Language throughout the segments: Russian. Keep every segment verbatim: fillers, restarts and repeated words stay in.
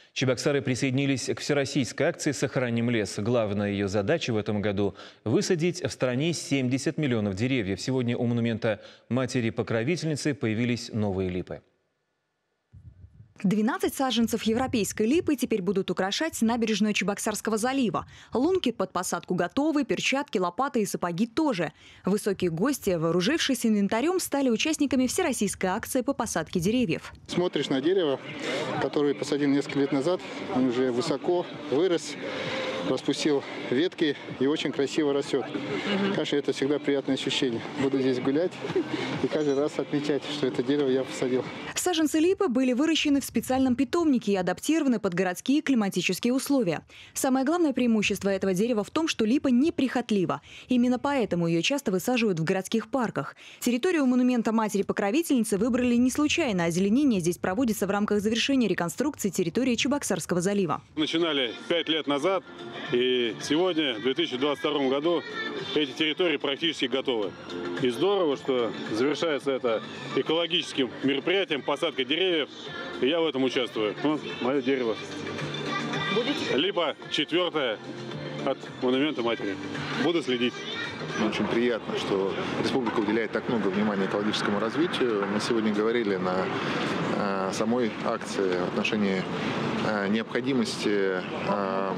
Чебоксары присоединились к всероссийской акции «Сохраним лес». Главная ее задача в этом году – высадить в стране семьдесят миллионов деревьев. Сегодня у монумента матери-покровительницы появились новые липы. двенадцать саженцев европейской липы теперь будут украшать набережную Чебоксарского залива. Лунки под посадку готовы, перчатки, лопаты и сапоги тоже. Высокие гости, вооружившись инвентарем, стали участниками всероссийской акции по посадке деревьев. Смотришь на дерево, которое посадил несколько лет назад, он уже высоко вырос, распустил ветки и очень красиво растет. Угу. Конечно, это всегда приятное ощущение. Буду здесь гулять и каждый раз отмечать, что это дерево я посадил. Саженцы липы были выращены в специальном питомнике и адаптированы под городские климатические условия. Самое главное преимущество этого дерева в том, что липа неприхотлива. Именно поэтому ее часто высаживают в городских парках. Территорию монумента матери-покровительницы выбрали не случайно. Озеленение здесь проводится в рамках завершения реконструкции территории Чебоксарского залива. Начинали пять лет назад, и сегодня, в две тысячи двадцать втором году, эти территории практически готовы. И здорово, что завершается это экологическим мероприятием, посадка деревьев, и я в этом участвую. Вот мое дерево. Будете? Либо четвертое от монумента матери. Буду следить. Очень приятно, что республика уделяет так много внимания экологическому развитию. Мы сегодня говорили на э, самой акции в отношении э, необходимости э,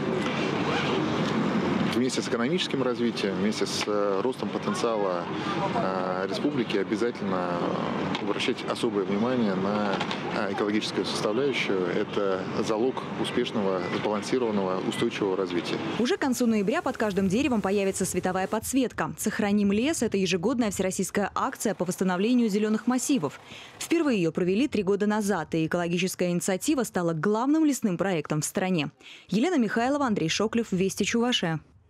вместе с экономическим развитием, вместе с э, ростом потенциала э, республики обязательно обращать особое внимание на э, экологическую составляющую. Это залог успешного, сбалансированного, устойчивого развития. Уже к концу ноября под каждым деревом появится световая подсветка. «Сохраним лес» – это ежегодная всероссийская акция по восстановлению зеленых массивов. Впервые ее провели три года назад, и экологическая инициатива стала главным лесным проектом в стране. Елена Михайлова, Андрей Шоклев, Вести Чувашия.